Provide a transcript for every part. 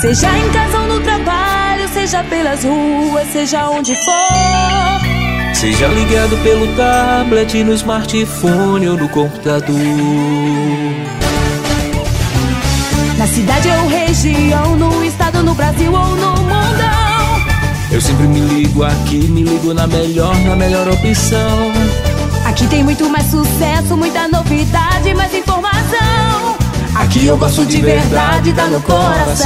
Seja em casa ou no trabalho, seja pelas ruas, seja onde for. Seja ligado pelo tablet, no smartphone ou no computador. Na cidade ou região, no estado, no Brasil ou no mundão. Eu sempre me ligo aqui, me ligo na melhor opção. Aqui tem muito mais sucesso, muita novidade, mais informação. Aqui eu gosto de verdade, tá no coração.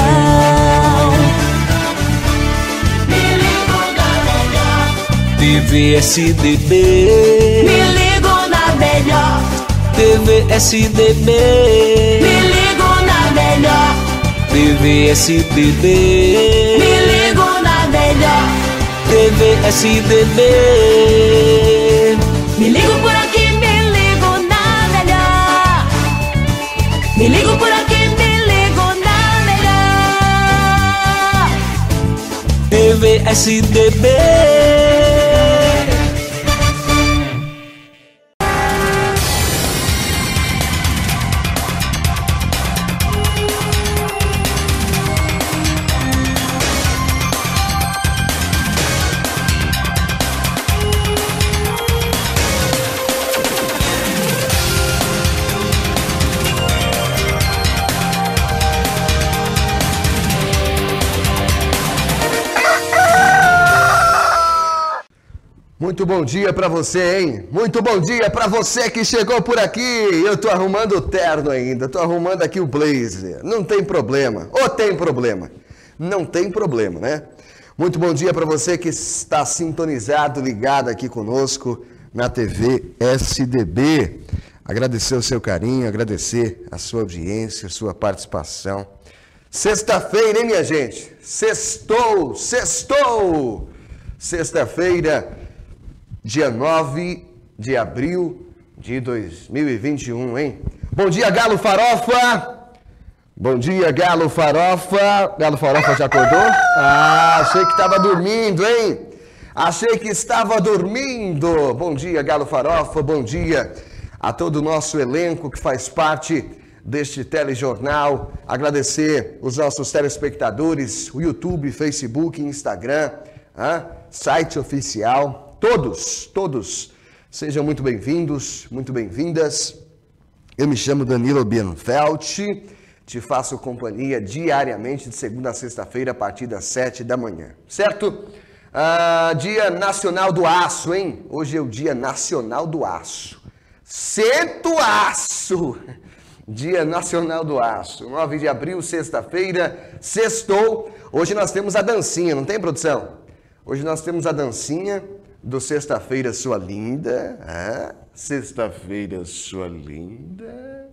Me ligo na melhor TV SDB. Me ligo na melhor TV SDB. Me ligo na melhor TV SDB. Me ligo na melhor TV SDB. Me ligo por aqui, me ligo na melhor. Me ligo por aqui, me ligo na melhor. TV SDB. Muito bom dia pra você, hein? Muito bom dia pra você que chegou por aqui. Eu tô arrumando o terno ainda, tô arrumando aqui o blazer. Não tem problema. Ou tem problema? Não tem problema, né? Muito bom dia pra você que está sintonizado, ligado aqui conosco na TV SDB. Agradecer o seu carinho, agradecer a sua audiência, a sua participação. Sexta-feira, hein, minha gente? Sextou! Sexta-feira, dia 9 de abril de 2021, hein? Bom dia, Galo Farofa! Bom dia, Galo Farofa! Galo Farofa já acordou? Ah, achei que estava dormindo, hein? Achei que estava dormindo! Bom dia, Galo Farofa! Bom dia a todo o nosso elenco que faz parte deste telejornal. Agradecer os nossos telespectadores, o YouTube, Facebook, Instagram, site oficial. Todos, sejam muito bem-vindos, muito bem-vindas. Eu me chamo Danilo Bienfeld, te faço companhia diariamente de segunda a sexta-feira a partir das 7 da manhã, certo? Dia Nacional do Aço, hein? Hoje é o Dia Nacional do Aço. Sento aço! Dia Nacional do Aço, 9 de abril, sexta-feira, sextou. Hoje nós temos a dancinha, não tem, produção? Hoje nós temos a dancinha do Sexta-feira, Sua Linda. Sexta-feira, Sua Linda.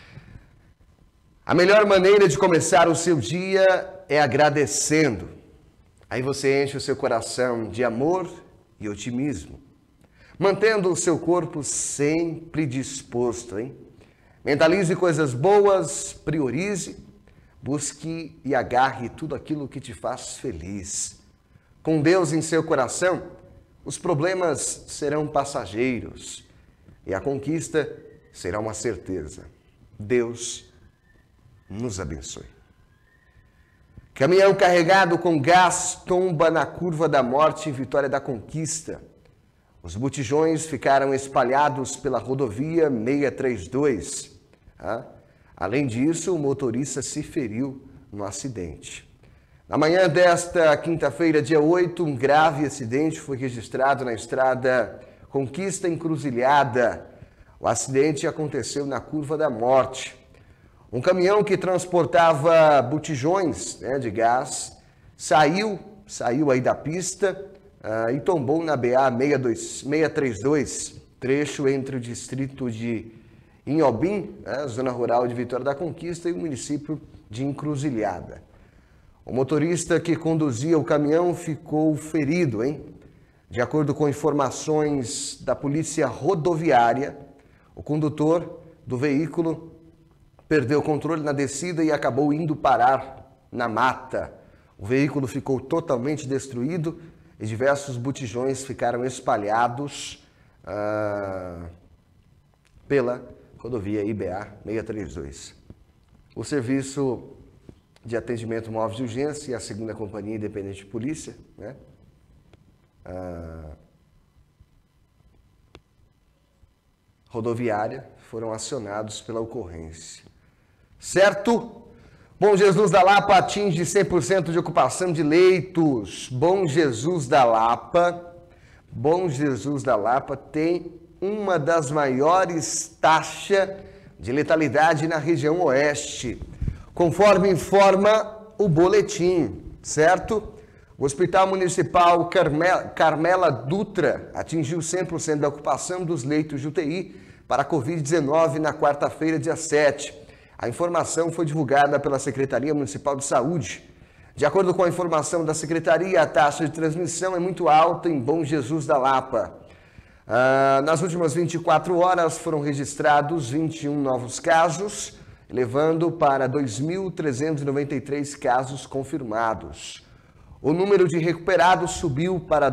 A melhor maneira de começar o seu dia é agradecendo. Aí você enche o seu coração de amor e otimismo, mantendo o seu corpo sempre disposto, hein? Mentalize coisas boas, priorize, busque e agarre tudo aquilo que te faz feliz. Com Deus em seu coração, os problemas serão passageiros e a conquista será uma certeza. Deus nos abençoe. Caminhão carregado com gás tomba na curva da morte em Vitória da Conquista. Os botijões ficaram espalhados pela rodovia 632. Além disso, o motorista se feriu no acidente. Na manhã desta quinta-feira, dia 8, um grave acidente foi registrado na estrada Conquista Encruzilhada. O acidente aconteceu na Curva da Morte. Um caminhão que transportava botijões de gás saiu aí da pista e tombou na BA 632, trecho entre o distrito de Inhobim, zona rural de Vitória da Conquista, e o município de Encruzilhada. O motorista que conduzia o caminhão ficou ferido, hein? De acordo com informações da Polícia Rodoviária, o condutor do veículo perdeu o controle na descida e acabou indo parar na mata. O veículo ficou totalmente destruído e diversos botijões ficaram espalhados pela rodovia IBA 632. O serviço de atendimento móvel de urgência e a 2ª Companhia Independente de Polícia, né? Rodoviária foram acionados pela ocorrência. Certo? Bom Jesus da Lapa atinge 100% de ocupação de leitos. Bom Jesus da Lapa tem uma das maiores taxas de letalidade na região oeste, conforme informa o boletim, certo? O Hospital Municipal Carmela Dutra atingiu 100% da ocupação dos leitos de UTI para a Covid-19 na quarta-feira, dia 7. A informação foi divulgada pela Secretaria Municipal de Saúde. De acordo com a informação da Secretaria, a taxa de transmissão é muito alta em Bom Jesus da Lapa. Nas últimas 24 horas foram registrados 21 novos casos, levando para 2.393 casos confirmados. O número de recuperados subiu para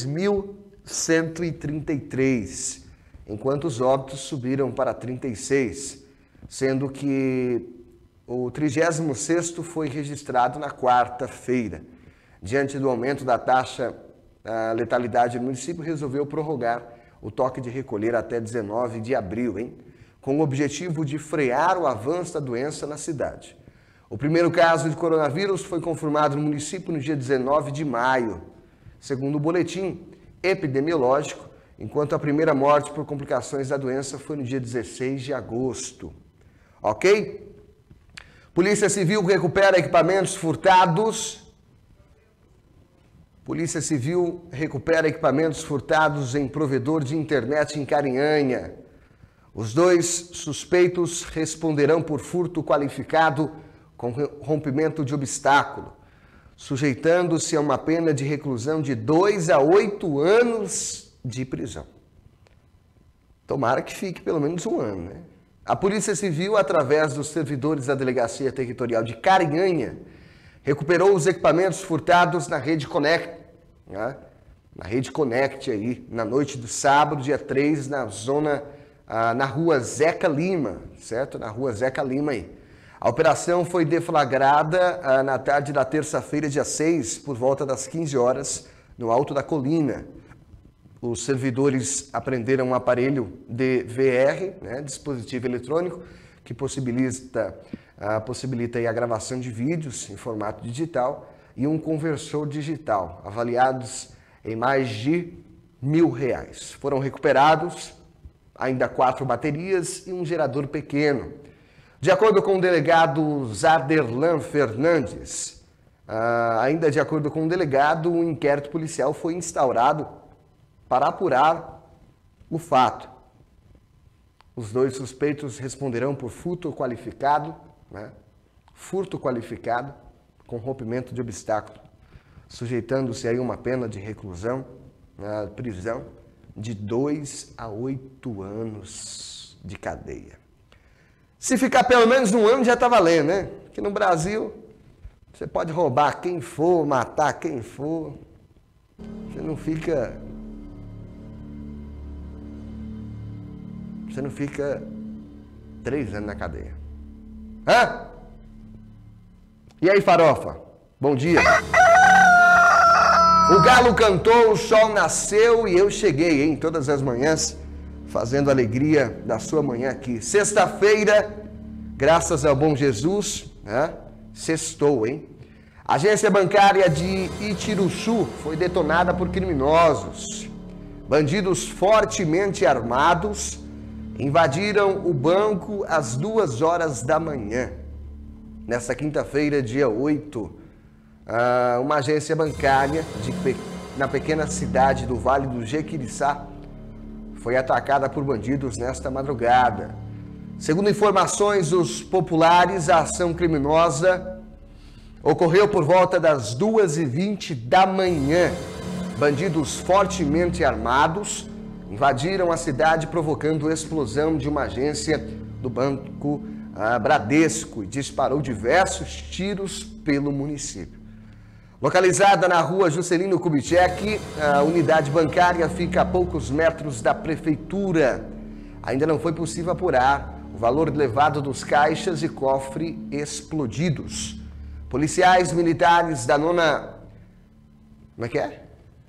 2.133, enquanto os óbitos subiram para 36, sendo que o 36º foi registrado na quarta-feira. Diante do aumento da taxa de letalidade no município, resolveu prorrogar o toque de recolher até 19 de abril, com o objetivo de frear o avanço da doença na cidade. O primeiro caso de coronavírus foi confirmado no município no dia 19 de maio, segundo o boletim epidemiológico, enquanto a primeira morte por complicações da doença foi no dia 16 de agosto. Ok? Polícia Civil recupera equipamentos furtados. Polícia Civil recupera equipamentos furtados em provedor de internet em Carinhanha. Os 2 suspeitos responderão por furto qualificado com rompimento de obstáculo, sujeitando-se a uma pena de reclusão de 2 a 8 anos de prisão. Tomara que fique pelo menos 1 ano, né? A Polícia Civil, através dos servidores da Delegacia Territorial de Carinhanha, recuperou os equipamentos furtados na Rede Connect, né? Na Rede Connect aí, na noite do sábado, dia 3, na rua Zeca Lima, certo? Na rua Zeca Lima aí. A operação foi deflagrada na tarde da terça-feira, dia 6, por volta das 15 horas, no alto da colina. Os servidores apreenderam um aparelho DVR, né, dispositivo eletrônico, que possibilita aí a gravação de vídeos em formato digital, e um conversor digital, avaliados em mais de R$1.000. Foram recuperados ainda 4 baterias e um gerador pequeno. De acordo com o delegado Zaderlan Fernandes, ainda de acordo com o delegado, um inquérito policial foi instaurado para apurar o fato. Os 2 suspeitos responderão por furto qualificado, né? Furto qualificado com rompimento de obstáculo, sujeitando-se aí uma pena de reclusão, prisão, de 2 a 8 anos de cadeia. Se ficar pelo menos 1 ano já está valendo, né? Aqui no Brasil, você pode roubar quem for, matar quem for, você não fica 3 anos na cadeia. Hã? E aí, farofa? Bom dia. O galo cantou, o sol nasceu e eu cheguei, hein? Todas as manhãs, fazendo a alegria da sua manhã aqui. Sexta-feira, graças ao bom Jesus, né? Sextou, hein? A agência bancária de Itiruçu foi detonada por criminosos. Bandidos fortemente armados invadiram o banco às 2 horas da manhã. Nesta quinta-feira, dia 8, uma agência bancária na pequena cidade do Vale do Jequiriçá foi atacada por bandidos nesta madrugada. Segundo informações dos populares, a ação criminosa ocorreu por volta das 2h20 da manhã. Bandidos fortemente armados invadiram a cidade, provocando a explosão de uma agência do Banco Bradesco e disparou diversos tiros pelo município. Localizada na rua Juscelino Kubitschek, a unidade bancária fica a poucos metros da prefeitura. Ainda não foi possível apurar o valor elevado dos caixas e cofre explodidos. Policiais militares da Como é que é?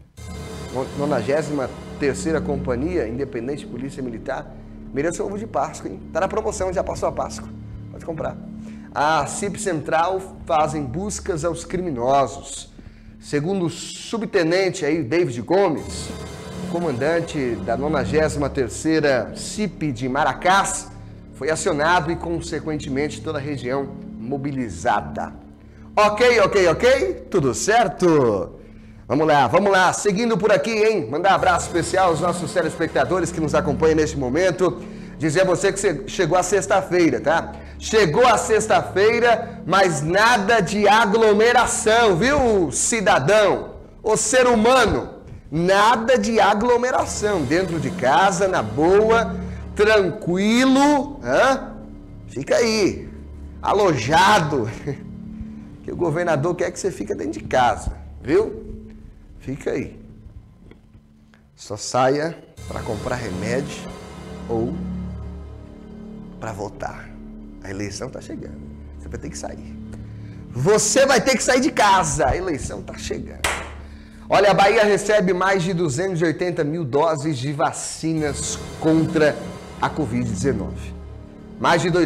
93ª Companhia Independente de Polícia Militar. Mereça ovo de Páscoa, hein? Tá na promoção, já passou a Páscoa. Pode comprar. A CIP Central fazem buscas aos criminosos. Segundo o subtenente aí, David Gomes, o comandante da 93ª CIP de Maracás, foi acionado e, consequentemente, toda a região mobilizada. Ok? Tudo certo? Vamos lá. Seguindo por aqui, hein? Mandar um abraço especial aos nossos telespectadores que nos acompanham neste momento. Dizer a você que chegou a sexta-feira, tá? Chegou a sexta-feira, mas nada de aglomeração, viu, cidadão? O ser humano, nada de aglomeração. Dentro de casa, na boa, tranquilo, fica aí, alojado. Que o governador quer que você fique dentro de casa, viu? Fica aí. Só saia para comprar remédio ou para votar. A eleição está chegando. Você vai ter que sair. Você vai ter que sair de casa. A eleição está chegando. Olha, a Bahia recebe mais de 280 mil doses de vacinas contra a Covid-19. Mais de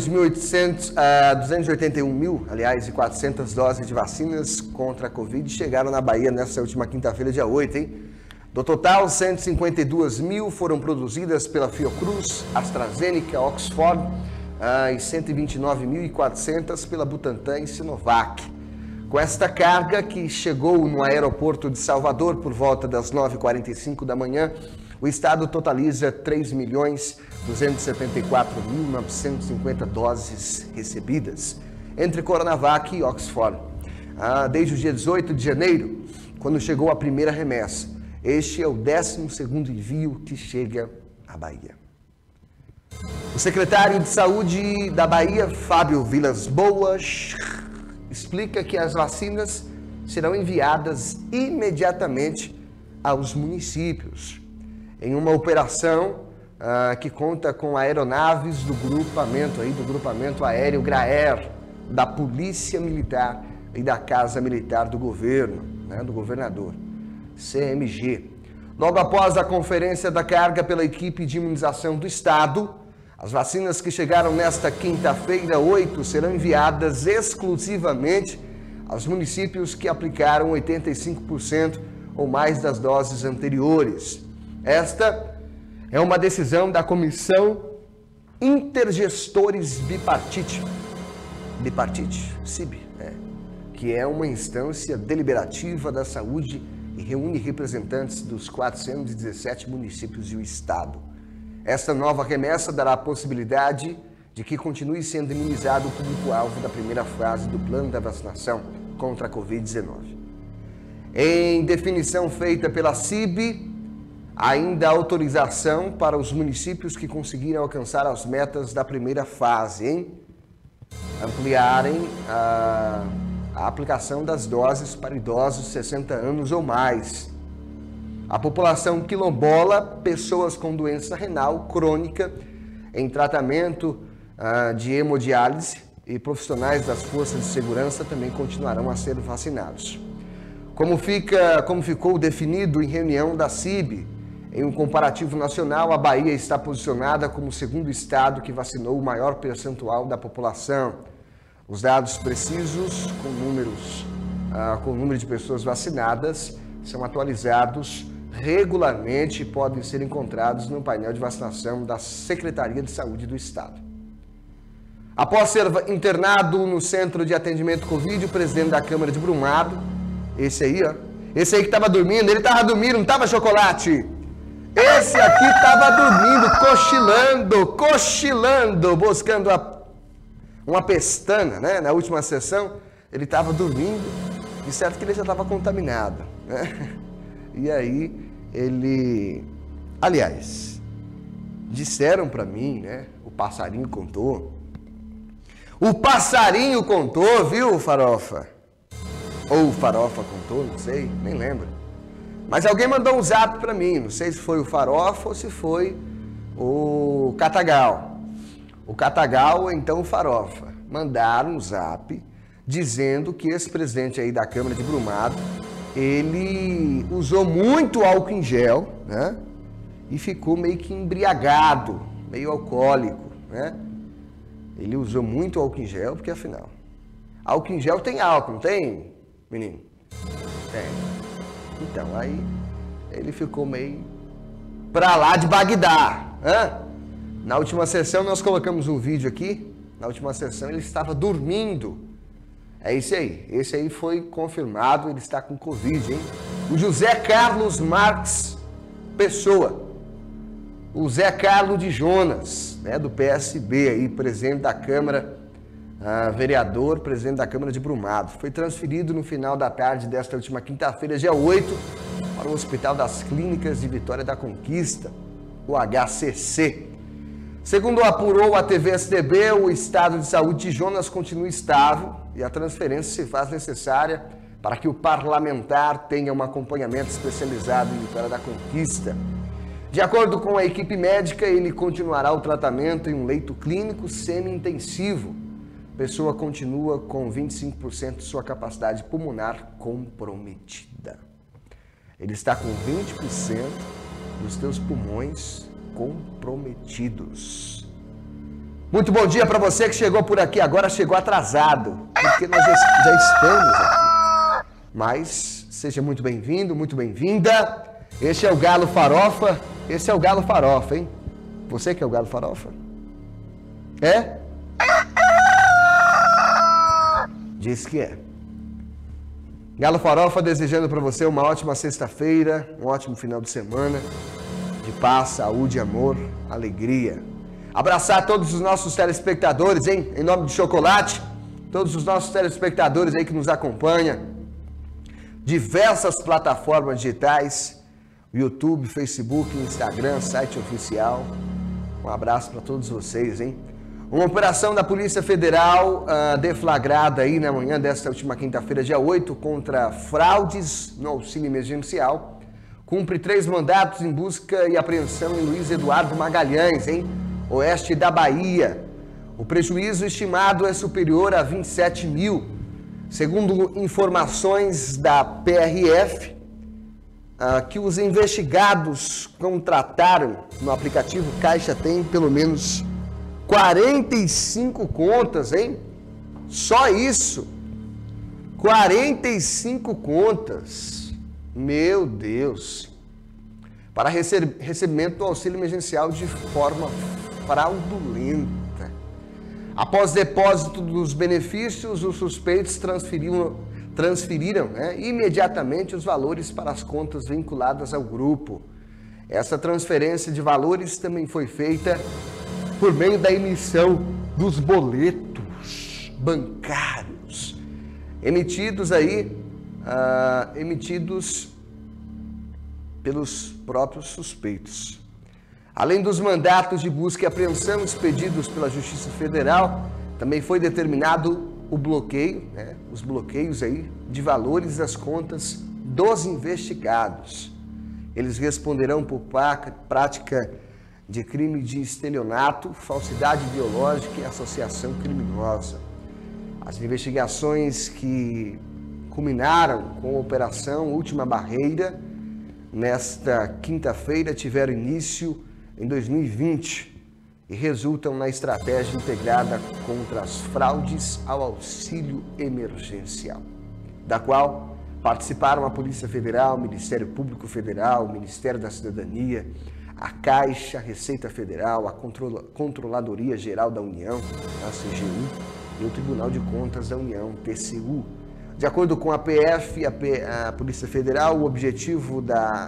281 mil, aliás, e 400 doses de vacinas contra a Covid chegaram na Bahia nessa última quinta-feira, dia 8, hein? Do total, 152 mil foram produzidas pela Fiocruz, AstraZeneca, Oxford, e 129.400 pela Butantan e Sinovac. Com esta carga, que chegou no aeroporto de Salvador por volta das 9h45 da manhã, o estado totaliza 3.274.950 doses recebidas, entre Coronavac e Oxford. Desde o dia 18 de janeiro, quando chegou a primeira remessa. Este é o 12º envio que chega à Bahia. O secretário de Saúde da Bahia, Fábio Vilas Boas, explica que as vacinas serão enviadas imediatamente aos municípios, em uma operação que conta com aeronaves do grupamento aéreo GRAER, da Polícia Militar e da Casa Militar do Governo, do governador, CMG. Logo após a conferência da carga pela equipe de imunização do Estado, as vacinas que chegaram nesta quinta-feira, 8, serão enviadas exclusivamente aos municípios que aplicaram 85% ou mais das doses anteriores. Esta é uma decisão da Comissão Intergestores Bipartite, CIB, que é uma instância deliberativa da saúde e reúne representantes dos 417 municípios do estado. Esta nova remessa dará a possibilidade de que continue sendo imunizado o público-alvo da primeira fase do plano da vacinação contra a Covid-19. Em definição feita pela CIB, ainda há autorização para os municípios que conseguiram alcançar as metas da primeira fase, ampliarem a aplicação das doses para idosos de 60 anos ou mais. A população quilombola, pessoas com doença renal crônica, em tratamento de hemodiálise e profissionais das forças de segurança também continuarão a ser vacinados. Como ficou definido em reunião da CIB, em um comparativo nacional, a Bahia está posicionada como o segundo estado que vacinou o maior percentual da população. Os dados precisos, com o número de pessoas vacinadas, são atualizados regularmente e podem ser encontrados no painel de vacinação da Secretaria de Saúde do Estado. Após ser internado no Centro de Atendimento Covid, o presidente da Câmara de Brumado, esse aí que estava dormindo, ele estava dormindo, não estava, Chocolate? Esse aqui estava dormindo, cochilando, buscando uma pestana, Na última sessão, ele estava dormindo, de certo que ele já estava contaminado, E aí, aliás, disseram para mim, o passarinho contou, viu, Farofa? Ou Farofa contou, não sei, nem lembro. Mas alguém mandou um zap para mim, não sei se foi o Farofa ou se foi o Catagal. O Catagal ou então o Farofa. Mandaram um zap dizendo que esse presidente aí da Câmara de Brumado, ele usou muito álcool em gel, né? E ficou meio que embriagado, meio alcoólico, né? Ele usou muito álcool em gel, porque afinal, álcool em gel tem álcool, não tem, menino? Tem. Então, aí ele ficou meio pra lá de Bagdá, né? Na última sessão nós colocamos um vídeo aqui, na última sessão ele estava dormindo. É esse aí foi confirmado, ele está com Covid, hein? O José Carlos Marques Pessoa, o Zé Carlos de Jonas, né, do PSB, aí, presidente da Câmara, vereador, presidente da Câmara de Brumado, foi transferido no final da tarde desta última quinta-feira, dia 8, para o Hospital das Clínicas de Vitória da Conquista, o HCC. Segundo apurou a TV STB, o estado de saúde de Jonas continua estável e a transferência se faz necessária para que o parlamentar tenha um acompanhamento especializado em Vitória da Conquista. De acordo com a equipe médica, ele continuará o tratamento em um leito clínico semi-intensivo. A pessoa continua com 25% de sua capacidade pulmonar comprometida. Ele está com 20% dos seus pulmões comprometidos. Muito bom dia para você que chegou por aqui agora, chegou atrasado, porque nós já estamos aqui. Mas seja muito bem-vindo, muito bem-vinda. Esse é o Galo Farofa, esse é o Galo Farofa, hein? Você que é o Galo Farofa? É? Diz que é. Galo Farofa desejando para você uma ótima sexta-feira, um ótimo final de semana, de paz, saúde, amor, alegria. Abraçar todos os nossos telespectadores, hein? Em nome de Chocolate, todos os nossos telespectadores aí que nos acompanham, diversas plataformas digitais, YouTube, Facebook, Instagram, site oficial. Um abraço para todos vocês, hein? Uma operação da Polícia Federal deflagrada aí na manhã desta última quinta-feira, dia 8, contra fraudes no auxílio emergencial. Cumpre 3 mandatos em busca e apreensão em Luiz Eduardo Magalhães, hein? Oeste da Bahia. O prejuízo estimado é superior a 27 mil. Segundo informações da PRF, que os investigados contrataram no aplicativo Caixa Tem pelo menos 45 contas, hein? Só isso. 45 contas. Meu Deus. Para recebimento do auxílio emergencial de forma fraudulenta. Após depósito dos benefícios, os suspeitos transferiram imediatamente os valores para as contas vinculadas ao grupo. Essa transferência de valores também foi feita por meio da emissão dos boletos bancários, emitidos pelos próprios suspeitos. Além dos mandatos de busca e apreensão expedidos pela Justiça Federal, também foi determinado o bloqueio, os bloqueios aí de valores das contas dos investigados. Eles responderão por prática de crime de estelionato, falsidade ideológica e associação criminosa. As investigações que culminaram com a Operação Última Barreira, nesta quinta-feira, tiveram início em 2020 e resultam na estratégia integrada contra as fraudes ao auxílio emergencial, da qual participaram a Polícia Federal, o Ministério Público Federal, o Ministério da Cidadania, a Caixa, a Receita Federal, a Controladoria Geral da União, a CGU, e o Tribunal de Contas da União, TCU. De acordo com a PF, a Polícia Federal, o objetivo da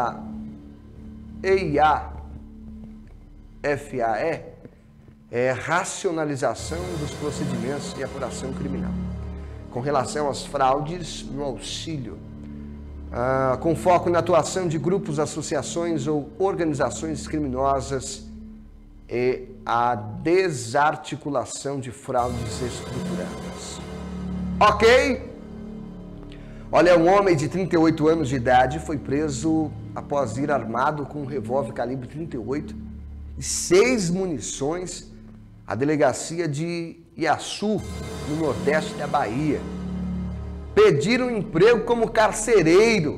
EIA-FAE é racionalização dos procedimentos de apuração criminal. Com relação às fraudes no auxílio, com foco na atuação de grupos, associações ou organizações criminosas e a desarticulação de fraudes estruturadas. Ok? Olha, um homem de 38 anos de idade foi preso após ir armado com um revólver calibre 38 e 6 munições à delegacia de Iaçu, no nordeste da Bahia. Pediram emprego como carcereiro.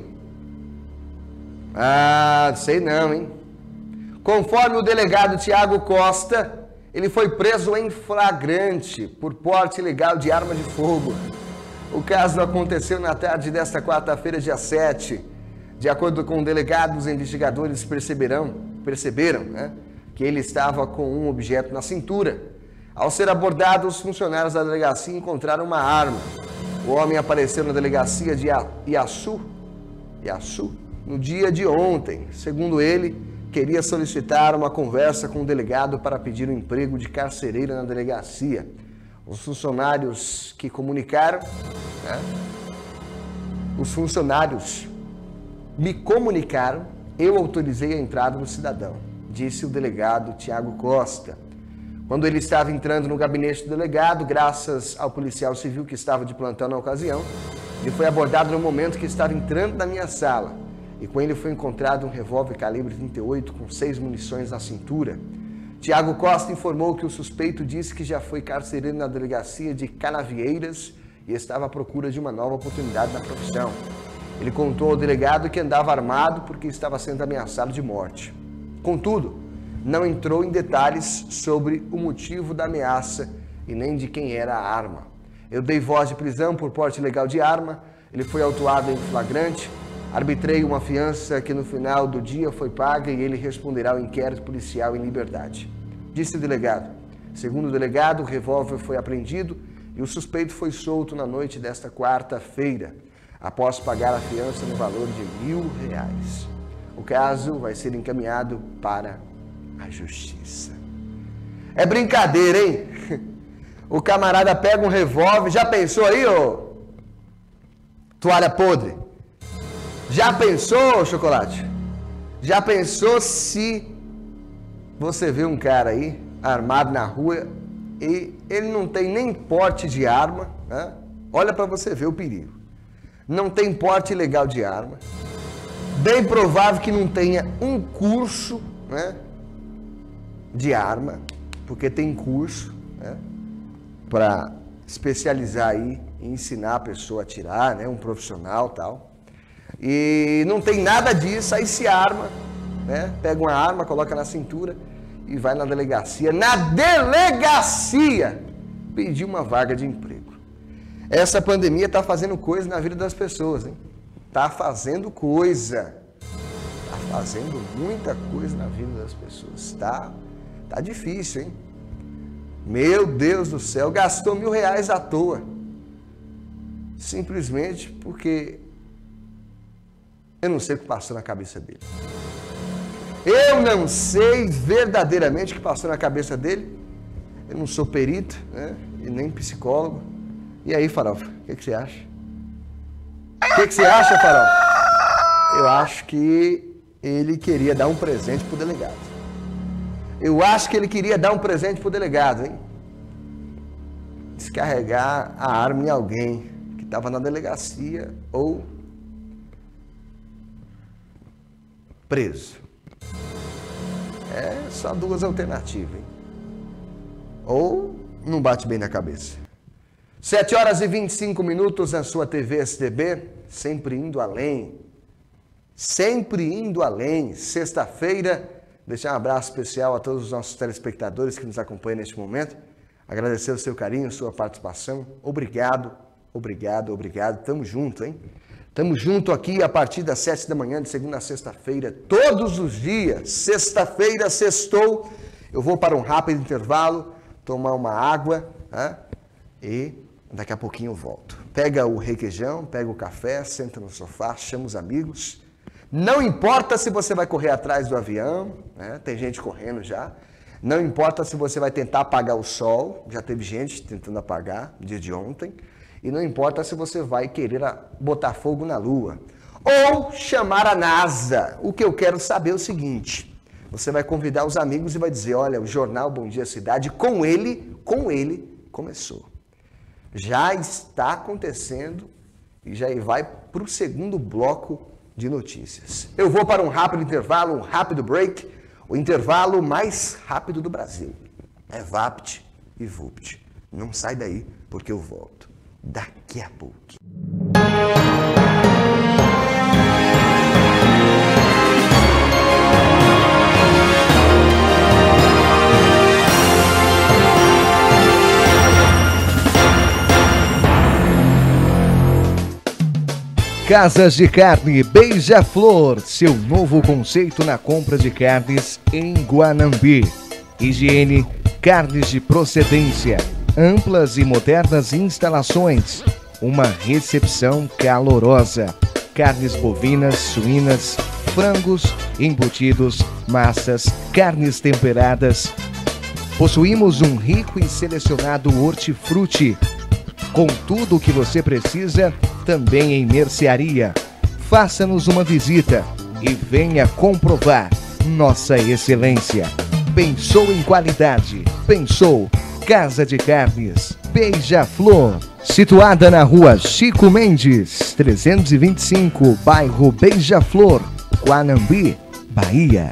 Ah, sei não, hein? Conforme o delegado Tiago Costa, ele foi preso em flagrante por porte ilegal de arma de fogo. O caso aconteceu na tarde desta quarta-feira, dia 7. De acordo com o delegado, os investigadores perceberam, né, que ele estava com um objeto na cintura. Ao ser abordado, os funcionários da delegacia encontraram uma arma. O homem apareceu na delegacia de Iaçu no dia de ontem. Segundo ele, queria solicitar uma conversa com o delegado para pedir um emprego de carcereiro na delegacia. Os funcionários que comunicaram, né, os funcionários me comunicaram, eu autorizei a entrada do cidadão, disse o delegado Tiago Costa. Quando ele estava entrando no gabinete do delegado, graças ao policial civil que estava de plantão na ocasião, ele foi abordado no momento que estava entrando na minha sala. E com ele foi encontrado um revólver calibre 38 com 6 munições na cintura. Tiago Costa informou que o suspeito disse que já foi carcereiro na delegacia de Canavieiras e estava à procura de uma nova oportunidade na profissão. Ele contou ao delegado que andava armado porque estava sendo ameaçado de morte. Contudo, não entrou em detalhes sobre o motivo da ameaça e nem de quem era a arma. Eu dei voz de prisão por porte ilegal de arma, ele foi autuado em flagrante, arbitrei uma fiança que no final do dia foi paga e ele responderá ao inquérito policial em liberdade. Disse o delegado. Segundo o delegado, o revólver foi apreendido e o suspeito foi solto na noite desta quarta-feira, após pagar a fiança no valor de R$1.000. O caso vai ser encaminhado para a justiça. É brincadeira, hein? O camarada pega um revólver, já pensou aí, ô? Toalha podre? Já pensou, Chocolate? Já pensou se você vê um cara aí, armado na rua, e ele não tem nem porte de arma, né? Olha para você ver o perigo. Não tem porte legal de arma, bem provável que não tenha um curso, né, de arma, porque tem curso, né, para especializar aí e ensinar a pessoa a atirar, né, um profissional tal. E não tem nada disso, aí se arma, né, pega uma arma, coloca na cintura e vai na delegacia. Na delegacia pedir uma vaga de emprego. Essa pandemia está fazendo coisa na vida das pessoas, hein? Está fazendo coisa. Está fazendo muita coisa na vida das pessoas. Tá difícil, hein? Meu Deus do céu, gastou R$1.000 à toa. Simplesmente porque eu não sei o que passou na cabeça dele. Eu não sei verdadeiramente o que passou na cabeça dele. Eu não sou perito, né? E nem psicólogo. E aí, Farofa, o que você acha? O que você acha, Farofa? Eu acho que ele queria dar um presente pro delegado. Eu acho que ele queria dar um presente pro delegado, hein? Descarregar a arma em alguém que estava na delegacia ou preso. É só duas alternativas, hein? Ou não bate bem na cabeça. 7h25 na sua TV STB, sempre indo além. Sempre indo além. Sexta-feira, deixar um abraço especial a todos os nossos telespectadores que nos acompanham neste momento. Agradecer o seu carinho, a sua participação. Obrigado, obrigado, obrigado. Tamo junto, hein? Tamo junto aqui a partir das 7 da manhã, de segunda a sexta-feira, todos os dias. Sexta-feira, sextou. Eu vou para um rápido intervalo, tomar uma água, né? E daqui a pouquinho eu volto. Pega o requeijão, pega o café, senta no sofá, chama os amigos. Não importa se você vai correr atrás do avião, né? Tem gente correndo já. Não importa se você vai tentar apagar o sol, já teve gente tentando apagar no dia de ontem. E não importa se você vai querer botar fogo na lua. Ou chamar a NASA. O que eu quero saber é o seguinte. Você vai convidar os amigos e vai dizer, olha, o jornal Bom Dia Cidade, com ele começou. Já está acontecendo e já vai para o segundo bloco de notícias. Eu vou para um rápido intervalo, um rápido break, o intervalo mais rápido do Brasil. É VAPT e VUPT. Não sai daí, porque eu volto daqui a pouco. Casas de Carne Beija-Flor, seu novo conceito na compra de carnes em Guanambi. Higiene, carnes de procedência, amplas e modernas instalações, uma recepção calorosa, carnes bovinas, suínas, frangos, embutidos, massas, carnes temperadas. Possuímos um rico e selecionado hortifruti, com tudo o que você precisa, também em mercearia. Faça-nos uma visita e venha comprovar nossa excelência. Pensou em qualidade? Pensou Casa de Carnes Beija-Flor. Situada na rua Chico Mendes, 325, bairro Beija-Flor, Guanambi, Bahia.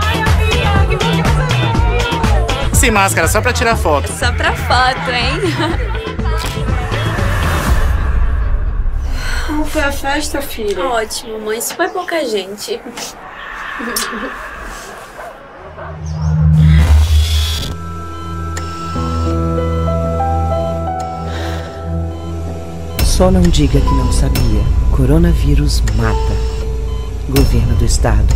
Sem máscara, só pra tirar foto. Só pra foto, hein? Como foi a festa, filha? Ótimo, mãe. Isso foi pouca gente. Só não diga que não sabia. Coronavírus mata. Governo do Estado.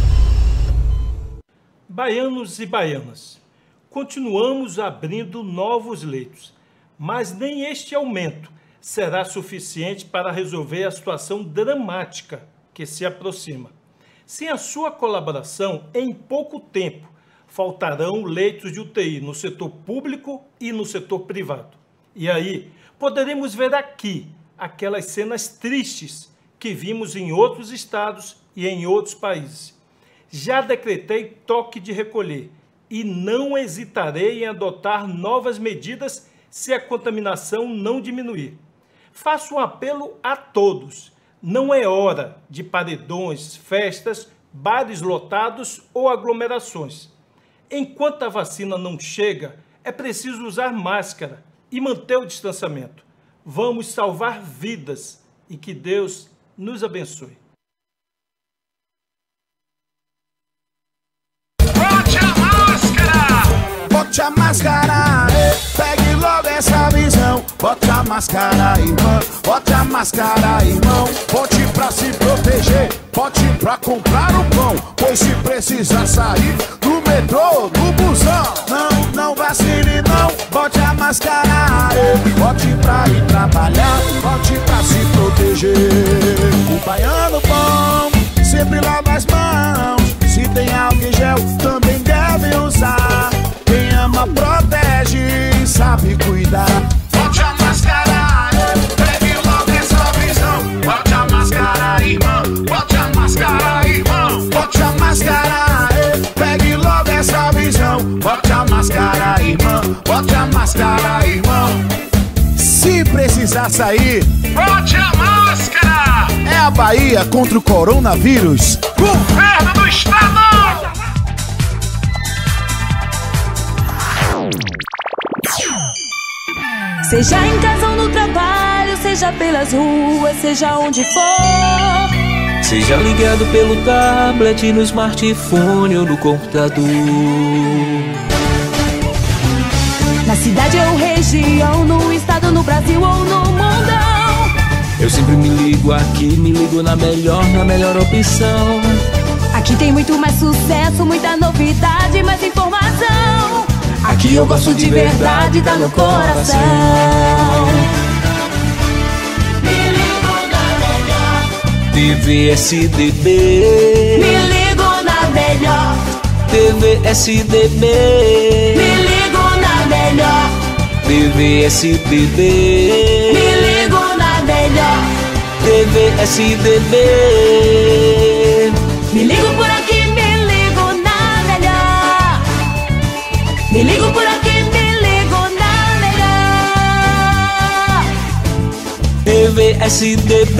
Baianos e baianas, continuamos abrindo novos leitos, mas nem este aumento será suficiente para resolver a situação dramática que se aproxima. Sem a sua colaboração, em pouco tempo, faltarão leitos de UTI no setor público e no setor privado. E aí, poderemos ver aqui aquelas cenas tristes que vimos em outros estados e em outros países. Já decretei toque de recolher e não hesitarei em adotar novas medidas se a contaminação não diminuir. Faço um apelo a todos. Não é hora de paredões, festas, bares lotados ou aglomerações. Enquanto a vacina não chega, é preciso usar máscara e manter o distanciamento. Vamos salvar vidas e que Deus nos abençoe. Bote a máscara, pegue logo essa visão. Bote a máscara, irmão, bote a máscara, irmão. Bote pra se proteger, bote pra comprar o pão. Pois se precisar sair do metrô, do busão, não vacile não. Bote a máscara, bote pra ir trabalhar, bote pra se proteger. O baiano bom sempre lava as mãos. Se tem álcool em gel, também deve usar. Quem ama protege e sabe cuidar. Bote a máscara, pegue logo essa visão. Bote a máscara, irmão, bote a máscara, irmão. Bote a máscara, pegue logo essa visão. Bote a máscara, irmão, bote a máscara, irmão. Se precisar sair, bote a máscara. É a Bahia contra o coronavírus. Governo do Estado. Seja em casa ou no trabalho, seja pelas ruas, seja onde for. Seja ligado pelo tablet, no smartphone ou no computador. Na cidade ou região, no estado, no Brasil ou no mundão. Eu sempre me ligo aqui, me ligo na melhor opção. Aqui tem muito mais sucesso, muita novidade, mais informação. Aqui eu gosto de verdade, tá no coração. Me ligo na melhor TV SDB. Me ligo na melhor TV SDB. Me ligo na melhor TV SDB. Me ligo na melhor TV SDB. Me ligo por aqui, me ligo na melhor. Me ligo por aqui, me ligo na melhor TV SDB.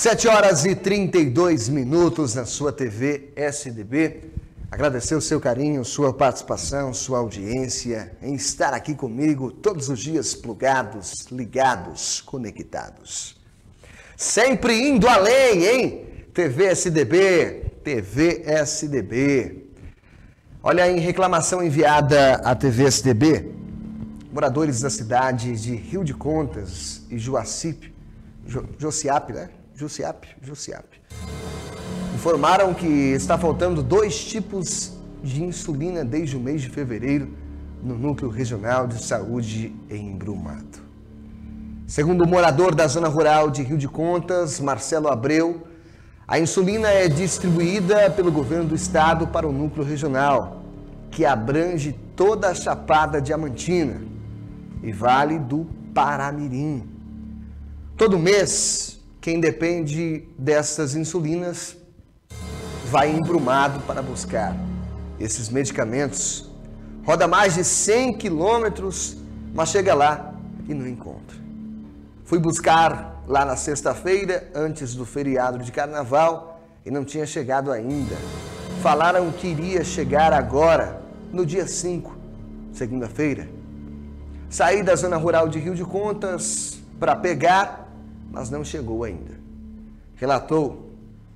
7h32 na sua TV SDB. Agradecer o seu carinho, sua participação, sua audiência em estar aqui comigo todos os dias plugados, ligados, conectados. Sempre indo além, hein? TV SDB, TV SDB. Olha, em reclamação enviada à TV SDB, moradores da cidade de Rio de Contas e Josiape, né? Josiape. Informaram que está faltando 2 tipos de insulina desde o mês de fevereiro no Núcleo Regional de Saúde em Brumado. Segundo o morador da zona rural de Rio de Contas, Marcelo Abreu, a insulina é distribuída pelo governo do estado para o Núcleo Regional, que abrange toda a Chapada Diamantina e Vale do Paramirim. Todo mês, quem depende dessas insulinas vai em Brumado para buscar esses medicamentos. Roda mais de 100 quilômetros, mas chega lá e não encontra. Fui buscar lá na sexta-feira, antes do feriado de carnaval, e não tinha chegado ainda. Falaram que iria chegar agora, no dia 5, segunda-feira. Saí da zona rural de Rio de Contas para pegar, mas não chegou ainda. Relatou.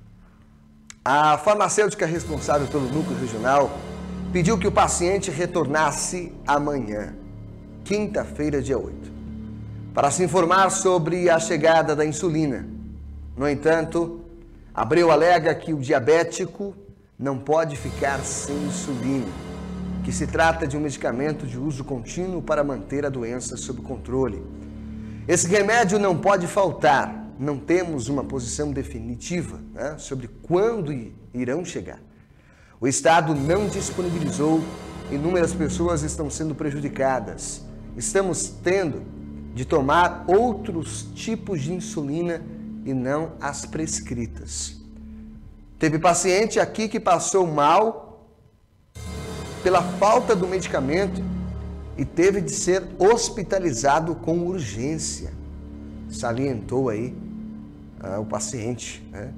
A farmacêutica responsável pelo núcleo regional pediu que o paciente retornasse amanhã, quinta-feira, dia 8, para se informar sobre a chegada da insulina. No entanto, Abreu alega que o diabético não pode ficar sem insulina, que se trata de um medicamento de uso contínuo para manter a doença sob controle. Esse remédio não pode faltar. Não temos uma posição definitiva, né, sobre quando irão chegar. O Estado não disponibilizou, inúmeras pessoas estão sendo prejudicadas. Estamos tendo de tomar outros tipos de insulina e não as prescritas. Teve paciente aqui que passou mal pela falta do medicamento e teve de ser hospitalizado com urgência. Salientou aí o paciente, né?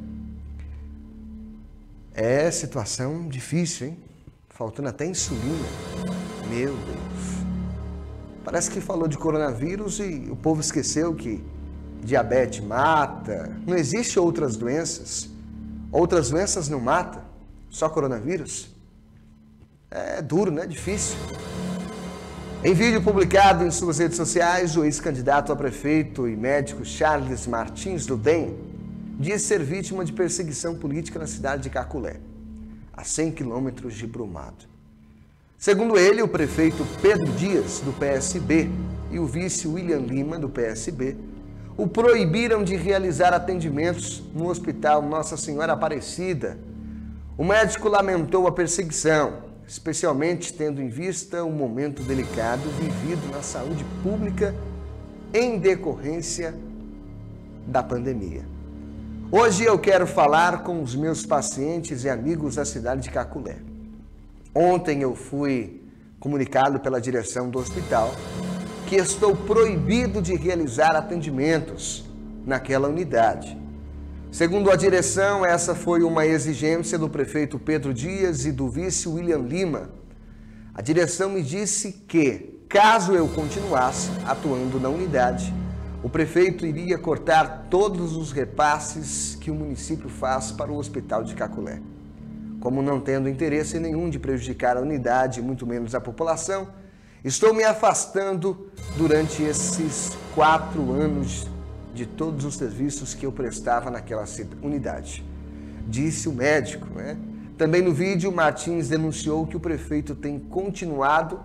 É situação difícil, hein? Faltando até insulina. Meu Deus. Parece que falou de coronavírus e o povo esqueceu que diabetes mata. Não existe outras doenças. Outras doenças não matam. Só coronavírus. É duro, né? Difícil. Em vídeo publicado em suas redes sociais, o ex-candidato a prefeito e médico Charles Martins do DEM diz ser vítima de perseguição política na cidade de Caculé, a 100 quilômetros de Brumado. Segundo ele, o prefeito Pedro Dias, do PSB, e o vice William Lima, do PSB, o proibiram de realizar atendimentos no Hospital Nossa Senhora Aparecida. O médico lamentou a perseguição, especialmente tendo em vista o momento delicado vivido na saúde pública em decorrência da pandemia. Hoje eu quero falar com os meus pacientes e amigos da cidade de Caculé. Ontem eu fui comunicado pela direção do hospital que estou proibido de realizar atendimentos naquela unidade. Segundo a direção, essa foi uma exigência do prefeito Pedro Dias e do vice William Lima. A direção me disse que, caso eu continuasse atuando na unidade, o prefeito iria cortar todos os repasses que o município faz para o hospital de Caculé. Como não tendo interesse nenhum de prejudicar a unidade, muito menos a população, estou me afastando durante esses 4 anos de todos os serviços que eu prestava naquela unidade, disse o médico, né? Também no vídeo, Martins denunciou que o prefeito tem condicionado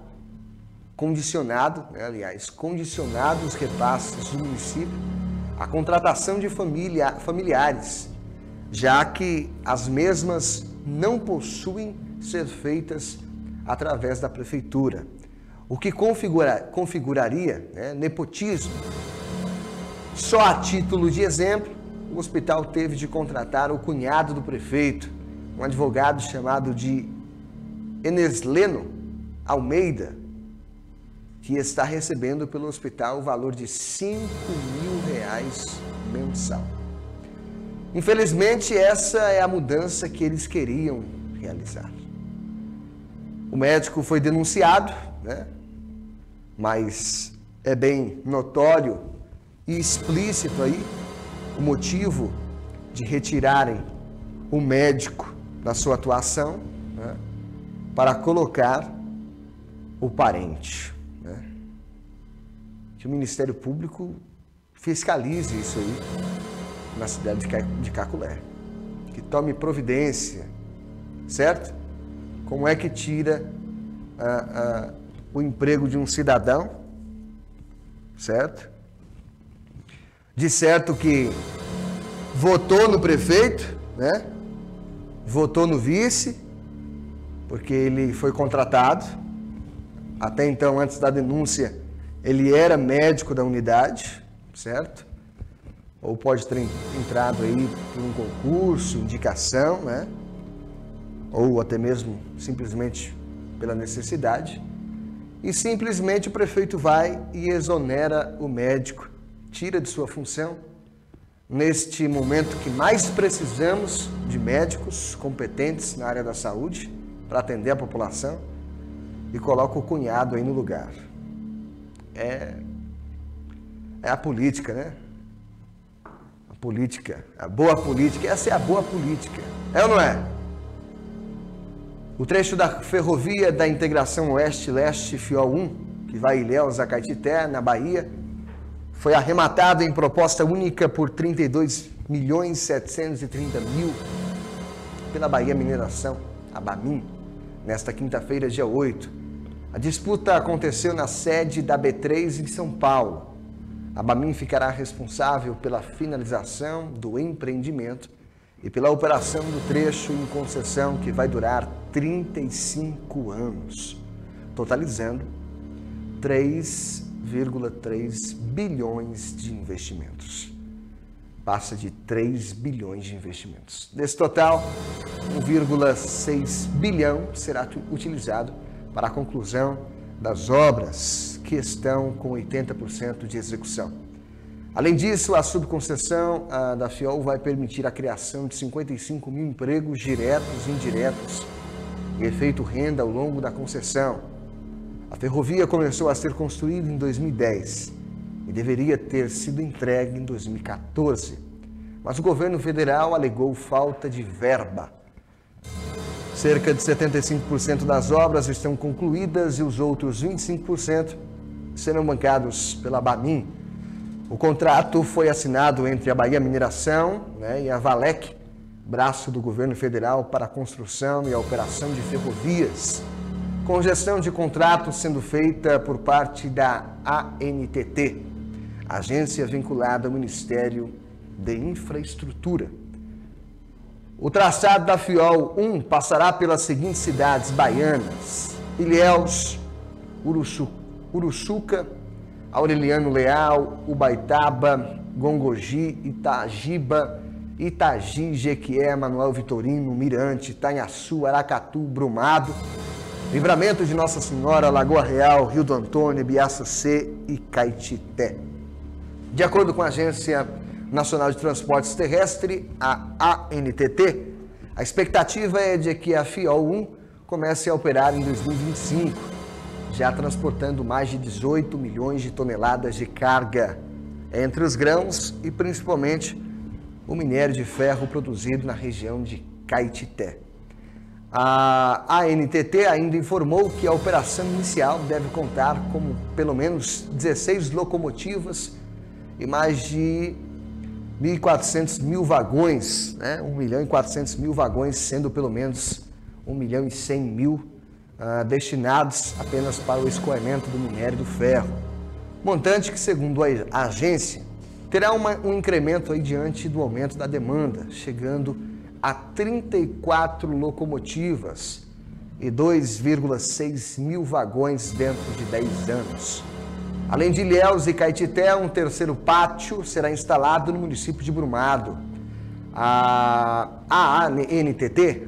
os repasses do município à contratação de familiares, já que as mesmas não possuem ser feitas através da prefeitura, o que configuraria, né, nepotismo. Só a título de exemplo, o hospital teve de contratar o cunhado do prefeito, um advogado chamado de Enesleno Almeida, que está recebendo pelo hospital o valor de R$5.000 mensal. Infelizmente, essa é a mudança que eles queriam realizar. O médico foi denunciado, né? Mas é bem notório e explícito aí o motivo de retirarem o médico da sua atuação, né? Para colocar o parente, né? Que o Ministério Público fiscalize isso aí na cidade de Caculé, que tome providência, certo? Como é que tira o emprego de um cidadão, certo? De certo que votou no prefeito, né? Votou no vice, porque ele foi contratado. Até então, antes da denúncia, ele era médico da unidade, certo? Ou pode ter entrado aí por um concurso, indicação, né? Ou até mesmo simplesmente pela necessidade. E simplesmente o prefeito vai e exonera o médico, tira de sua função, neste momento que mais precisamos de médicos competentes na área da saúde para atender a população, e coloca o cunhado aí no lugar. É a política, né? A política, a boa política, essa é a boa política. É ou não é? O trecho da ferrovia da integração Oeste-Leste FIOL 1, que vai Ilhéus a Caetité, na Bahia, foi arrematado em proposta única por 32.730.000 pela Bahia Mineração, a BAMIN, nesta quinta-feira, dia 8. A disputa aconteceu na sede da B3 em São Paulo. A BAMIN ficará responsável pela finalização do empreendimento e pela operação do trecho em concessão, que vai durar 35 anos, totalizando 3,3 bilhões de investimentos. Passa de 3 bilhões de investimentos. Desse total, 1,6 bilhão será utilizado para a conclusão das obras, que estão com 80% de execução. Além disso, a subconcessão da FIOL vai permitir a criação de 55 mil empregos diretos e indiretos e efeito renda ao longo da concessão. A ferrovia começou a ser construída em 2010 e deveria ter sido entregue em 2014, mas o governo federal alegou falta de verba. Cerca de 75% das obras estão concluídas e os outros 25% serão bancados pela BAMIN. O contrato foi assinado entre a Bahia Mineração, né, e a Valec, braço do governo federal para a construção e a operação de ferrovias, com gestão de contrato sendo feita por parte da ANTT, agência vinculada ao Ministério de Infraestrutura. O traçado da FIOL 1 passará pelas seguintes cidades baianas: Ilhéus, Uruçuca, Aureliano Leal, Ubaitaba, Gongogi, Itagiba, Itagi, Jequié, Manuel Vitorino, Mirante, Itanhaçu, Aracatu, Brumado, Livramento de Nossa Senhora, Lagoa Real, Rio do Antônio, Biaçucê e Caetité. De acordo com a Agência Nacional de Transportes Terrestre, a ANTT, a expectativa é de que a FIOL 1 comece a operar em 2025, já transportando mais de 18 milhões de toneladas de carga, entre os grãos e principalmente o minério de ferro produzido na região de Caetité. A ANTT ainda informou que a operação inicial deve contar com pelo menos 16 locomotivas e mais de 1.400 mil vagões, né? 1.400.000 vagões, sendo pelo menos 1.100.000 destinados apenas para o escoamento do minério do ferro. Montante que, segundo a agência, terá um incremento aí diante do aumento da demanda, chegando a 34 locomotivas e 2,6 mil vagões dentro de 10 anos. Além de Ilhéus e Caetité, um terceiro pátio será instalado no município de Brumado. A ANTT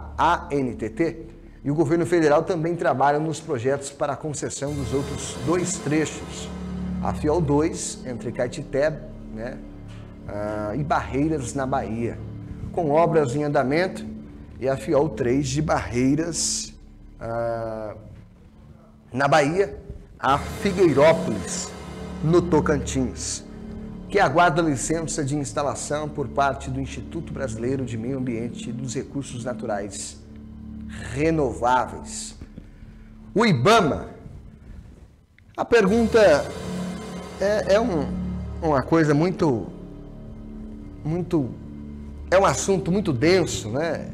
e o governo federal também trabalham nos projetos para a concessão dos outros dois trechos. A FIOL 2, entre Caetité, né, e Barreiras, na Bahia, com obras em andamento, e a FIOL 3 de Barreiras, na Bahia, a Figueirópolis, no Tocantins, que aguarda licença de instalação por parte do Instituto Brasileiro de Meio Ambiente e dos Recursos Naturais Renováveis. O IBAMA, a pergunta uma coisa muito, é um assunto muito denso, né?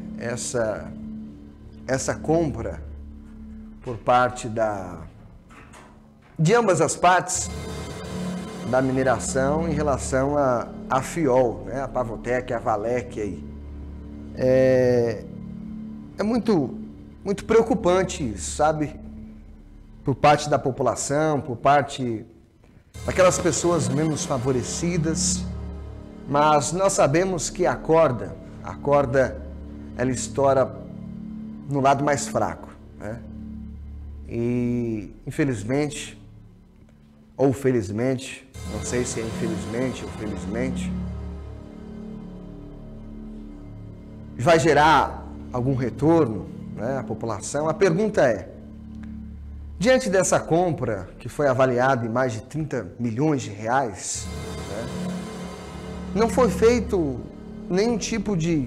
Essa compra por parte de ambas as partes da mineração em relação à FIOL, né? A Pavotec, a Valec aí. É muito preocupante isso, sabe? Por parte da população, por parte daquelas pessoas menos favorecidas, mas nós sabemos que a corda ela estoura no lado mais fraco, né? E infelizmente, ou felizmente, não sei se é infelizmente ou felizmente, vai gerar algum retorno, né, à população. A pergunta é, diante dessa compra, que foi avaliada em mais de 30 milhões de reais, né, não foi feito nenhum tipo de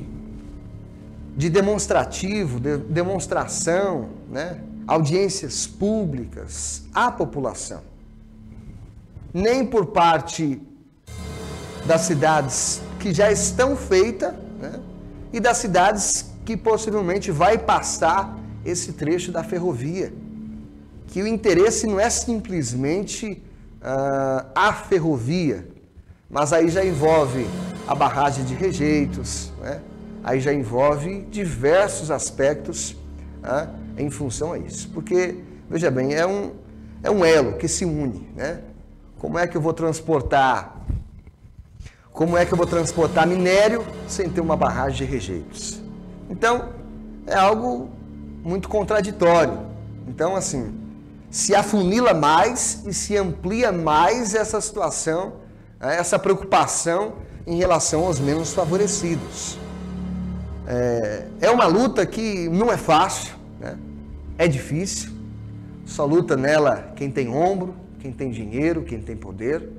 demonstração, né, audiências públicas à população, nem por parte das cidades que já estão feitas, né, e das cidades que possivelmente vai passar esse trecho da ferrovia. Que o interesse não é simplesmente a ferrovia, mas aí já envolve a barragem de rejeitos, né? Aí já envolve diversos aspectos em função a isso. Porque, veja bem, é um elo que se une, né? Como é que eu vou transportar minério sem ter uma barragem de rejeitos? Então, é algo muito contraditório. Então, assim, se afunila mais e se amplia mais essa situação, essa preocupação em relação aos menos favorecidos. É uma luta que não é fácil, né? É difícil. Só luta nela quem tem ombro, quem tem dinheiro, quem tem poder.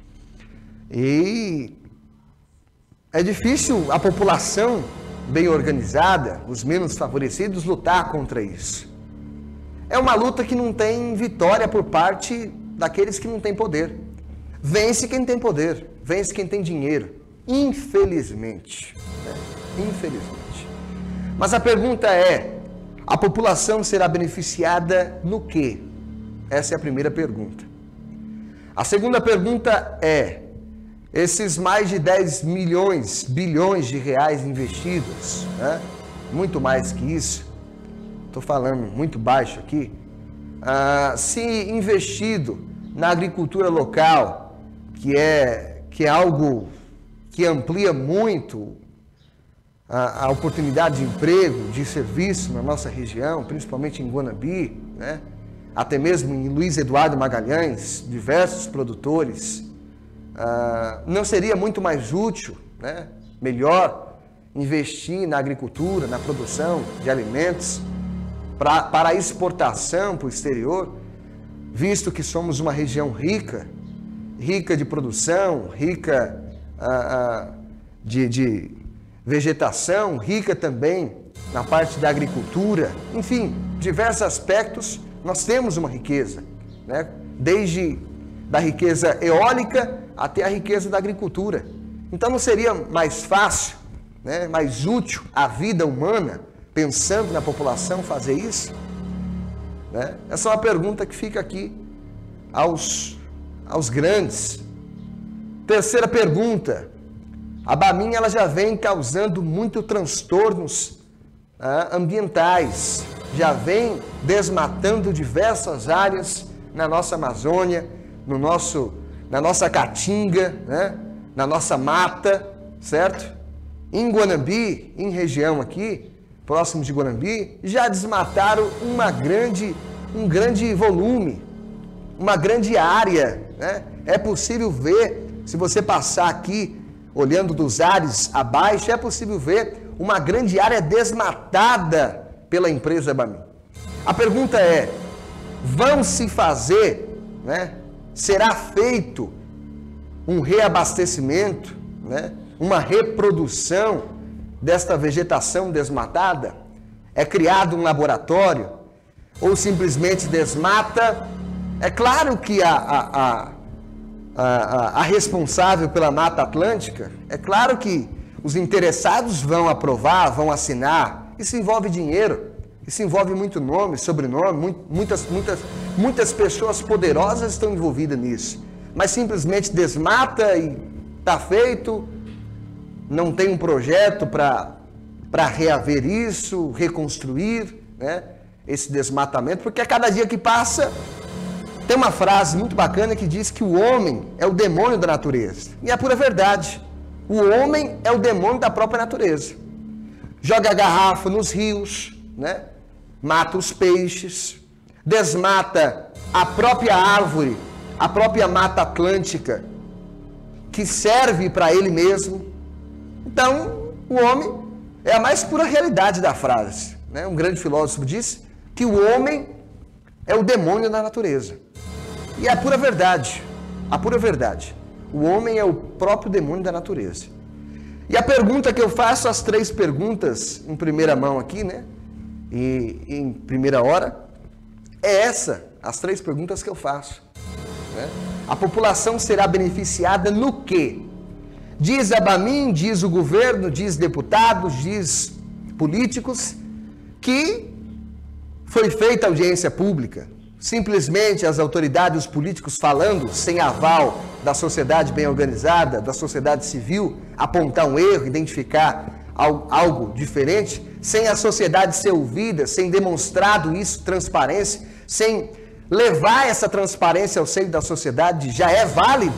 E é difícil a população bem organizada, os menos favorecidos, lutar contra isso. É uma luta que não tem vitória por parte daqueles que não têm poder. Vence quem tem poder, vence quem tem dinheiro. Infelizmente. Né? Infelizmente. Mas a pergunta é, a população será beneficiada no quê? Essa é a primeira pergunta. A segunda pergunta é, esses mais de 10 bilhões de reais investidos, né? Muito mais que isso, estou falando muito baixo aqui, se investido na agricultura local, que é algo que amplia muito a oportunidade de emprego, de serviço na nossa região, principalmente em Guanambi, né? Até mesmo em Luiz Eduardo Magalhães, diversos produtores, não seria muito mais útil, né? Melhor investir na agricultura, na produção de alimentos para a exportação para o exterior, visto que somos uma região rica de produção, rica de vegetação, rica também na parte da agricultura, enfim, diversos aspectos, nós temos uma riqueza, né? Desde da riqueza eólica até a riqueza da agricultura. Então não seria mais fácil, né, mais útil à vida humana, pensando na população, fazer isso? Né? Essa é uma pergunta que fica aqui aos grandes. Terceira pergunta. A Bamin ela já vem causando muitos transtornos ambientais, já vem desmatando diversas áreas na nossa Amazônia, na nossa Caatinga, né? Na nossa mata, certo? Em Guanambi, em região aqui, próximo de Guanambi, já desmataram um grande volume, uma grande área, né? É possível ver, se você passar aqui olhando dos ares abaixo, é possível ver uma grande área desmatada pela empresa Bamin. A pergunta é, vão se fazer, né? Será feito um reabastecimento, né? Uma reprodução desta vegetação desmatada? É criado um laboratório? Ou simplesmente desmata? É claro que a responsável pela Mata Atlântica, é claro que os interessados vão aprovar, vão assinar. Isso envolve dinheiro, isso envolve muito nome, sobrenome, muitas pessoas poderosas estão envolvidas nisso. Mas simplesmente desmata e está feito, não tem um projeto para reaver isso, reconstruir, né, esse desmatamento, porque a cada dia que passa, tem uma frase muito bacana que diz que o homem é o demônio da natureza. E é a pura verdade. O homem é o demônio da própria natureza. Joga a garrafa nos rios, né? Mata os peixes, desmata a própria árvore, a própria Mata Atlântica, que serve para ele mesmo. Então, o homem é a mais pura realidade da frase, né? Um grande filósofo disse que o homem é o demônio da natureza. E é a pura verdade, a pura verdade. O homem é o próprio demônio da natureza. E a pergunta que eu faço, as 3 perguntas em primeira mão aqui, né? E em primeira hora, é essa, as 3 perguntas que eu faço, né? A população será beneficiada no quê? Diz a Bamin, diz o governo, diz deputados, diz políticos, que foi feita audiência pública. Simplesmente as autoridades, os políticos falando, sem aval da sociedade bem organizada, da sociedade civil, apontar um erro, identificar algo diferente, sem a sociedade ser ouvida, sem demonstrado isso, transparência, sem levar essa transparência ao seio da sociedade, já é válido.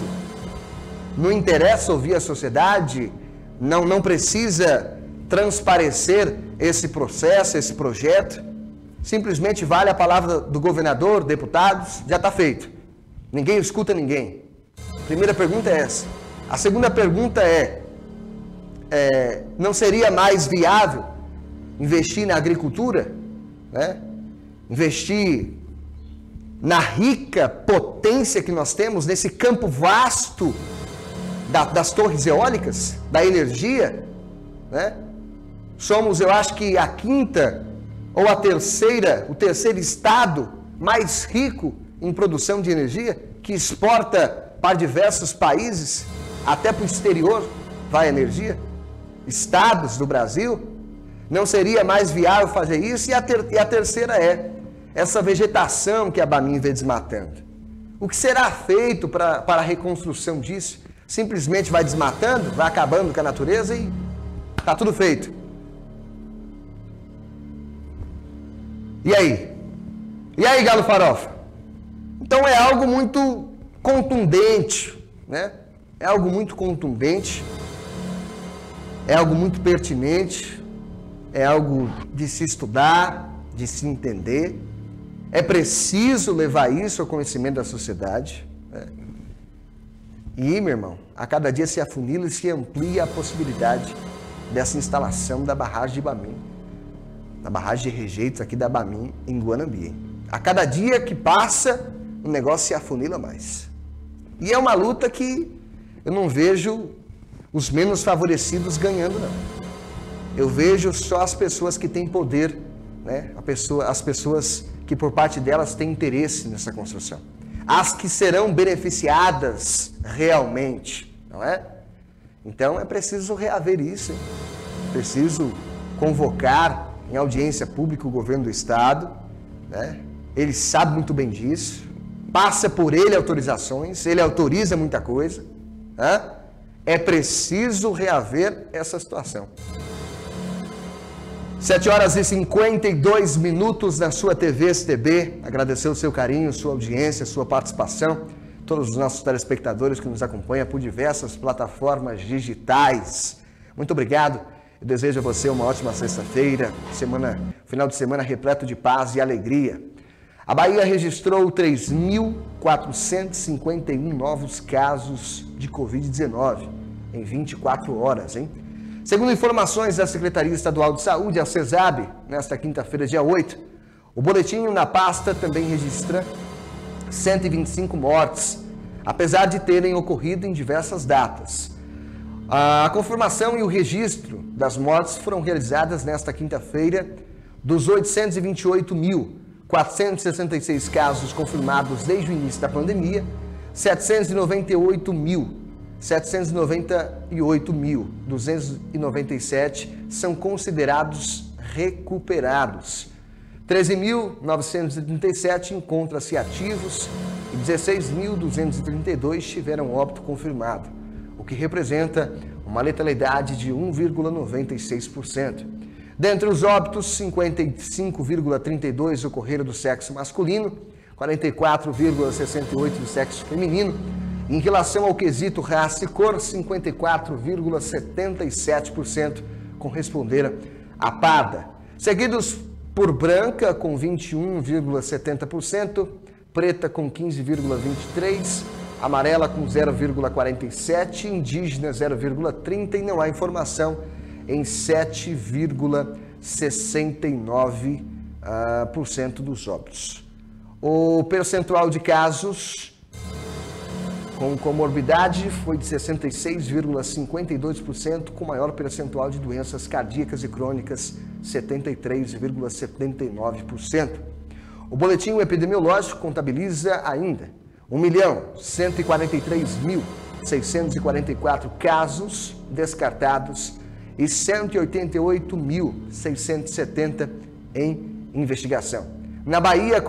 Não interessa ouvir a sociedade, não precisa transparecer esse processo, esse projeto. Simplesmente vale a palavra do governador, deputados, já está feito. Ninguém escuta ninguém. Primeira pergunta é essa. A segunda pergunta não seria mais viável investir na agricultura, né? Investir na rica potência que nós temos, nesse campo vasto das torres eólicas, da energia, né? Somos, eu acho que a quinta ou o terceiro estado mais rico em produção de energia, que exporta para diversos países, até para o exterior vai energia, estados do Brasil. Não seria mais viável fazer isso? E a terceira é essa vegetação que a Bamin vem desmatando. O que será feito para a reconstrução disso? Simplesmente vai desmatando, vai acabando com a natureza e está tudo feito. E aí? E aí, Galo Farofa? Então é algo muito contundente, né? É algo muito contundente, é algo muito pertinente, é algo de se estudar, de se entender. É preciso levar isso ao conhecimento da sociedade, né? E, meu irmão, a cada dia se afunila e se amplia a possibilidade dessa instalação da barragem de Bamin, da barragem de rejeitos aqui da Bamin em Guanambi. A cada dia que passa, o negócio se afunila mais. E é uma luta que eu não vejo os menos favorecidos ganhando, não. Eu vejo só as pessoas que têm poder, né? As pessoas que por parte delas têm interesse nessa construção. As que serão beneficiadas realmente, não é? Então é preciso reaver isso, hein? Preciso convocar em audiência pública o governo do estado, né? Ele sabe muito bem disso, passa por ele autorizações, ele autoriza muita coisa, né? É preciso reaver essa situação. 7h52 na sua TV STB. Agradecer o seu carinho, sua audiência, sua participação. Todos os nossos telespectadores que nos acompanham por diversas plataformas digitais. Muito obrigado. Eu desejo a você uma ótima sexta-feira, final de semana repleto de paz e alegria. A Bahia registrou 3.451 novos casos de Covid-19. em 24 horas, hein? Segundo informações da Secretaria Estadual de Saúde, a CESAB, nesta quinta-feira, dia 8, o boletim na pasta também registra 125 mortes, apesar de terem ocorrido em diversas datas. A confirmação e o registro das mortes foram realizadas nesta quinta-feira. Dos 828.466 casos confirmados desde o início da pandemia, 798.297 são considerados recuperados. 13.937 encontram-se ativos e 16.232 tiveram óbito confirmado, o que representa uma letalidade de 1,96%. Dentre os óbitos, 55,32 ocorreram do sexo masculino, 44,68 do sexo feminino. Em relação ao quesito raça e cor, 54,77% corresponderam a parda, seguidos por branca com 21,70%, preta com 15,23%, amarela com 0,47%, indígena 0,30% e não há informação em 7,69% dos óbitos. O percentual de casos com comorbidade foi de 66,52%, com maior percentual de doenças cardíacas e crônicas, 73,79%. O boletim epidemiológico contabiliza ainda 1.143.644 casos descartados e 188.670 em investigação. Na Bahia,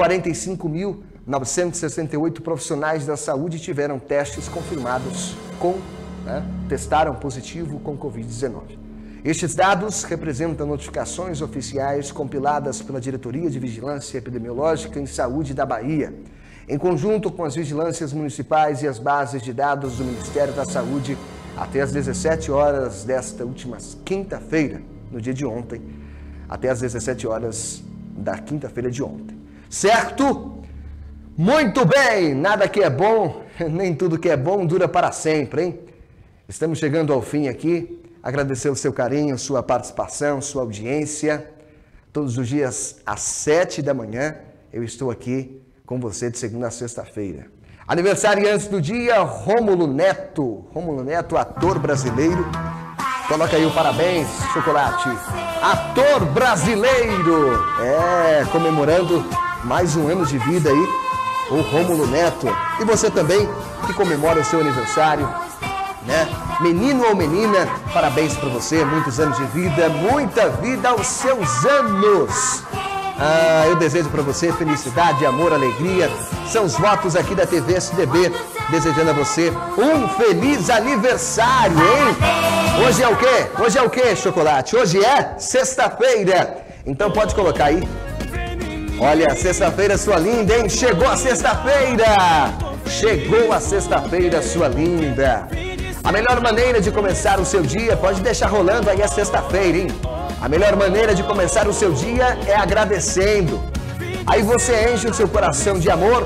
45.968 profissionais da saúde tiveram testes confirmados testaram positivo com Covid-19. Estes dados representam notificações oficiais compiladas pela Diretoria de Vigilância Epidemiológica em Saúde da Bahia, em conjunto com as vigilâncias municipais e as bases de dados do Ministério da Saúde, até às 17 horas desta última quinta-feira, no dia de ontem, até às 17 horas da quinta-feira de ontem. Certo? Muito bem! Nada que é bom, nem tudo que é bom dura para sempre, hein? Estamos chegando ao fim aqui. Agradecer o seu carinho, sua participação, sua audiência. Todos os dias às 7 da manhã eu estou aqui com você de segunda a sexta-feira. Aniversariante do dia, Rômulo Neto. Rômulo Neto, ator brasileiro. Coloca aí o parabéns, Chocolate. Ator brasileiro. Comemorando mais um ano de vida aí, o Rômulo Neto. E você também, que comemora o seu aniversário, né? Menino ou menina, parabéns para você, muitos anos de vida, muita vida aos seus anos. Eu desejo para você felicidade, amor, alegria. São os votos aqui da TV SDB, desejando a você um feliz aniversário, hein? Hoje é o quê? Hoje é o quê, Chocolate? Hoje é sexta-feira. Então pode colocar aí. Olha, sexta-feira, sua linda, hein? Chegou a sexta-feira! Chegou a sexta-feira, sua linda! A melhor maneira de começar o seu dia, pode deixar rolando aí a sexta-feira, hein? A melhor maneira de começar o seu dia é agradecendo. Aí você enche o seu coração de amor,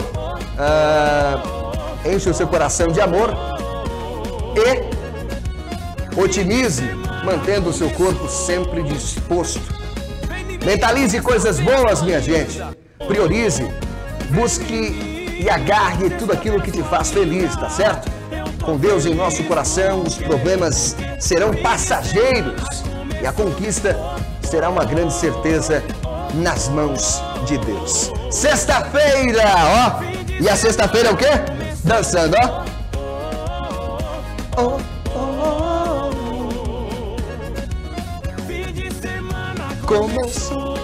e otimize, mantendo o seu corpo sempre disposto. Mentalize coisas boas, minha gente. Priorize, busque e agarre tudo aquilo que te faz feliz, tá certo? Com Deus em nosso coração, os problemas serão passageiros e a conquista será uma grande certeza nas mãos de Deus. Sexta-feira, ó! E a sexta-feira é o quê? Dançando, ó! Oh, oh, oh. Começou.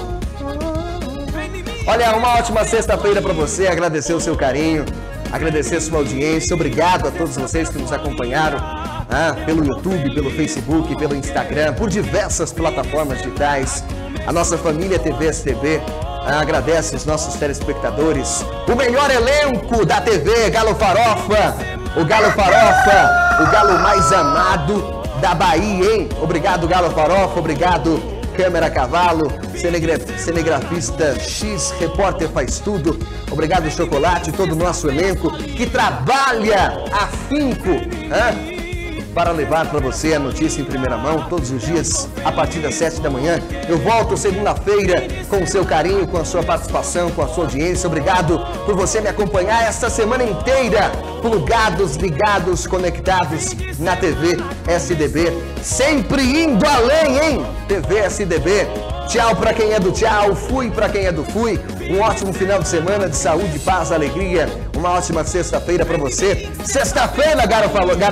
Olha, uma ótima sexta-feira para você, agradecer o seu carinho. Agradecer a sua audiência, obrigado a todos vocês que nos acompanharam pelo YouTube, pelo Facebook, pelo Instagram, por diversas plataformas digitais. A nossa família TV STB agradece os nossos telespectadores. O melhor elenco da TV, Galo Farofa, o Galo Farofa, o galo mais amado da Bahia, hein? Obrigado, Galo Farofa, obrigado, Câmera Cavalo, cinegrafista X, repórter faz tudo. Obrigado, Chocolate, todo o nosso elenco que trabalha afinco para levar para você a notícia em primeira mão todos os dias a partir das 7 da manhã. Eu volto segunda-feira com o seu carinho, com a sua participação, com a sua audiência. Obrigado por você me acompanhar esta semana inteira, plugados, ligados, conectados na TV SDB, sempre indo além, hein? TV SDB. Tchau para quem é do tchau, fui para quem é do fui. Um ótimo final de semana de saúde, paz, alegria. Uma ótima sexta-feira para você. Sexta-feira, Galo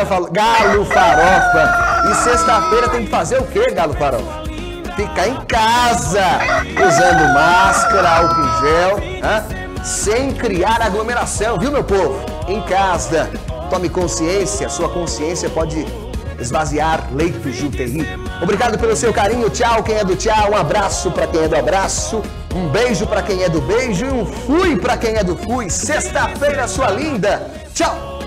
Farofa. E sexta-feira tem que fazer o quê, Galo Farofa? Ficar em casa, usando máscara, álcool em gel, sem criar aglomeração, viu, meu povo? Em casa, tome consciência, sua consciência pode esvaziar leitos de UTI. Obrigado pelo seu carinho, tchau quem é do tchau, um abraço para quem é do abraço, um beijo para quem é do beijo e um fui para quem é do fui. Sexta-feira, sua linda, tchau!